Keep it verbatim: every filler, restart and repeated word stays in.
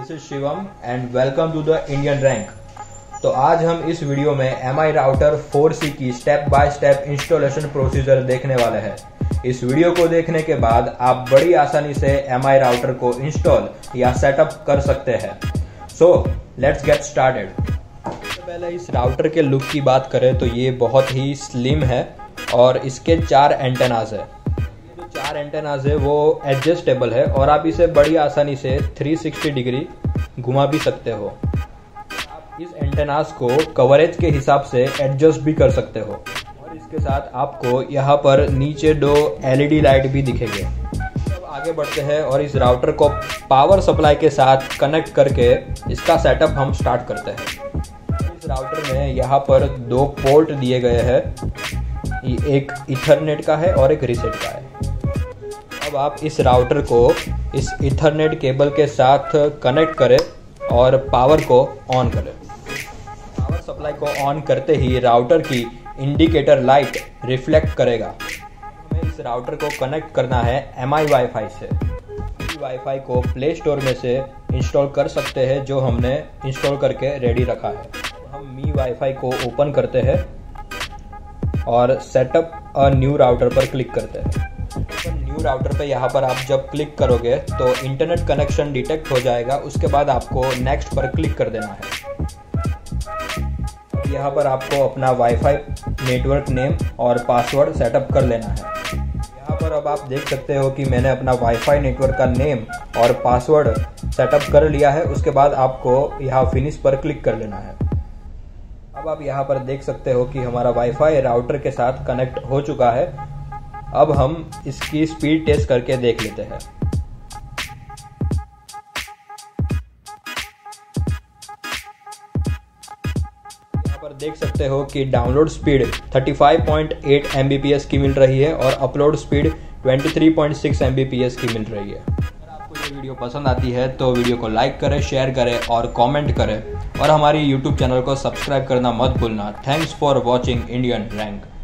This is Shivam and welcome to the Indian rank. तो आज हम इस वीडियो में M I router four C की step by step installation procedure देखने वाले हैं। इस वीडियो को देखने के बाद आप बड़ी आसानी से एम आई राउटर को इंस्टॉल या सेटअप कर सकते हैं। So let's get started. सबसे पहले इस राउटर के लुक की बात करें तो ये बहुत ही स्लिम है और इसके चार एंटेनाज है। चार एंटेनाज है वो एडजस्टेबल है और आप इसे बड़ी आसानी से तीन सौ साठ डिग्री घुमा भी सकते हो। आप इस एंटेनाज को कवरेज के हिसाब से एडजस्ट भी कर सकते हो और इसके साथ आपको यहाँ पर नीचे दो एल ई डी लाइट भी दिखेंगे। अब आगे बढ़ते हैं और इस राउटर को पावर सप्लाई के साथ कनेक्ट करके इसका सेटअप हम स्टार्ट करते हैं। इस राउटर में यहाँ पर दो पोर्ट दिए गए हैं, एक इथरनेट का है और एक रीसेट का है। अब आप इस राउटर को इस इथरनेट केबल के साथ कनेक्ट करें और पावर को ऑन करें। पावर सप्लाई को ऑन करते ही राउटर की इंडिकेटर लाइट रिफ्लेक्ट करेगा। हमें इस राउटर को कनेक्ट करना है एम आई वाईफाई से। वाईफाई को प्ले स्टोर में से इंस्टॉल कर सकते हैं जो हमने इंस्टॉल करके रेडी रखा है। हम मी वाईफाई को ओपन करते हैं और सेटअप अ न्यू राउटर पर क्लिक करते हैं। न्यू राउटर पे यहाँ पर आप जब क्लिक करोगे तो इंटरनेट कनेक्शन डिटेक्ट हो जाएगा। उसके बाद आपको नेक्स्ट पर क्लिक कर देना है। यहाँ पर आपको अपना वाईफाई नेटवर्क नेम और पासवर्ड सेटअप कर लेना है। यहाँ पर अब आप देख सकते हो कि मैंने अपना वाईफाई नेटवर्क का नेम और पासवर्ड सेटअप कर लिया है। उसके बाद आपको यहाँ फिनिश पर क्लिक कर लेना है। अब आप यहाँ पर देख सकते हो कि हमारा वाईफाई राउटर के साथ कनेक्ट हो चुका है। अब हम इसकी स्पीड टेस्ट करके देख लेते हैं। यहाँ पर देख सकते हो कि डाउनलोड स्पीड पैंतीस पॉइंट आठ एम बी पी एस की मिल रही है और अपलोड स्पीड तेईस पॉइंट छह एम बी पी एस की मिल रही है। अगर आपको ये वीडियो पसंद आती है तो वीडियो को लाइक करें, शेयर करें और कमेंट करें और हमारी यूट्यूब चैनल को सब्सक्राइब करना मत भूलना। Thanks for watching Indian rank.